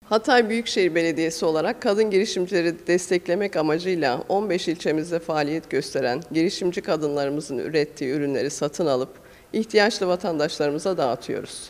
Hatay Büyükşehir Belediyesi olarak kadın girişimcileri desteklemek amacıyla 15 ilçemizde faaliyet gösteren girişimci kadınlarımızın ürettiği ürünleri satın alıp ihtiyaçlı vatandaşlarımıza dağıtıyoruz.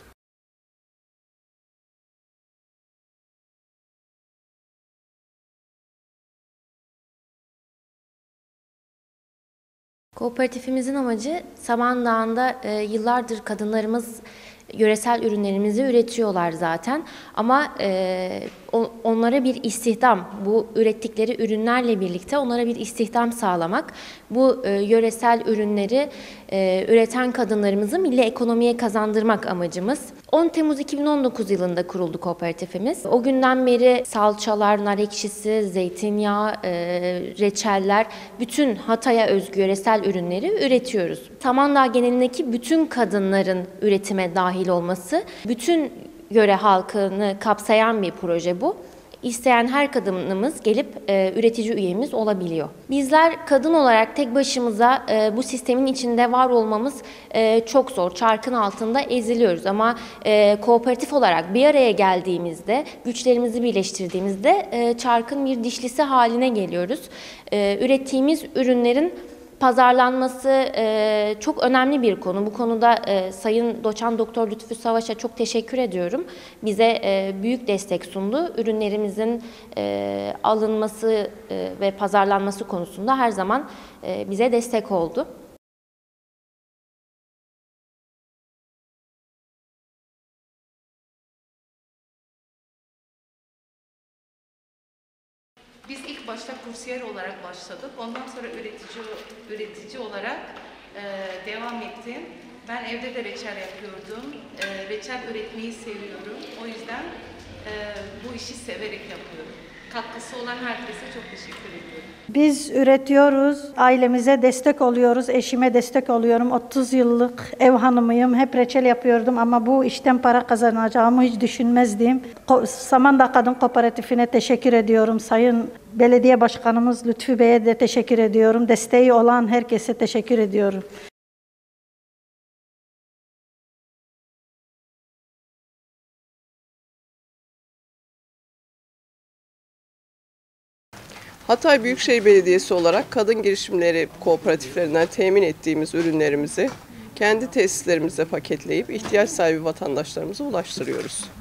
Kooperatifimizin amacı Samandağ'ında yıllardır kadınlarımız yöresel ürünlerimizi üretiyorlar zaten ama onlara bir istihdam, bu ürettikleri ürünlerle birlikte onlara bir istihdam sağlamak, bu yöresel ürünleri üreten kadınlarımızı milli ekonomiye kazandırmak amacımız. 10 Temmuz 2019 yılında kuruldu kooperatifimiz. O günden beri salçalar, nar ekşisi, zeytinyağı, reçeller, bütün Hatay'a özgü yöresel ürünleri üretiyoruz. Samandağ genelindeki bütün kadınların üretime dahil olması, bütün yöre halkını kapsayan bir proje bu. İsteyen her kadınımız gelip üretici üyemiz olabiliyor. Bizler kadın olarak tek başımıza bu sistemin içinde var olmamız çok zor. Çarkın altında eziliyoruz ama kooperatif olarak bir araya geldiğimizde, güçlerimizi birleştirdiğimizde çarkın bir dişlisi haline geliyoruz. Ürettiğimiz ürünlerin pazarlanması çok önemli bir konu. Bu konuda Sayın Doçent Doktor Lütfü Savaş'a çok teşekkür ediyorum. Bize büyük destek sundu. Ürünlerimizin alınması ve pazarlanması konusunda her zaman bize destek oldu. Biz ilk başta kursiyer olarak başladık. Ondan sonra üretici olarak devam ettim. Ben evde de reçel yapıyordum. Reçel üretmeyi seviyorum. O yüzden bu işi severek yapıyorum. Katkısı olan herkese çok teşekkür ediyorum. Biz üretiyoruz, ailemize destek oluyoruz, eşime destek oluyorum. 30 yıllık ev hanımıyım, hep reçel yapıyordum ama bu işten para kazanacağımı hiç düşünmezdim. Samandağ Kadın Kooperatifine teşekkür ediyorum. Sayın Belediye Başkanımız Lütfü Bey'e de teşekkür ediyorum. Desteği olan herkese teşekkür ediyorum. Hatay Büyükşehir Belediyesi olarak kadın girişimleri kooperatiflerinden temin ettiğimiz ürünlerimizi kendi tesislerimizde paketleyip ihtiyaç sahibi vatandaşlarımıza ulaştırıyoruz.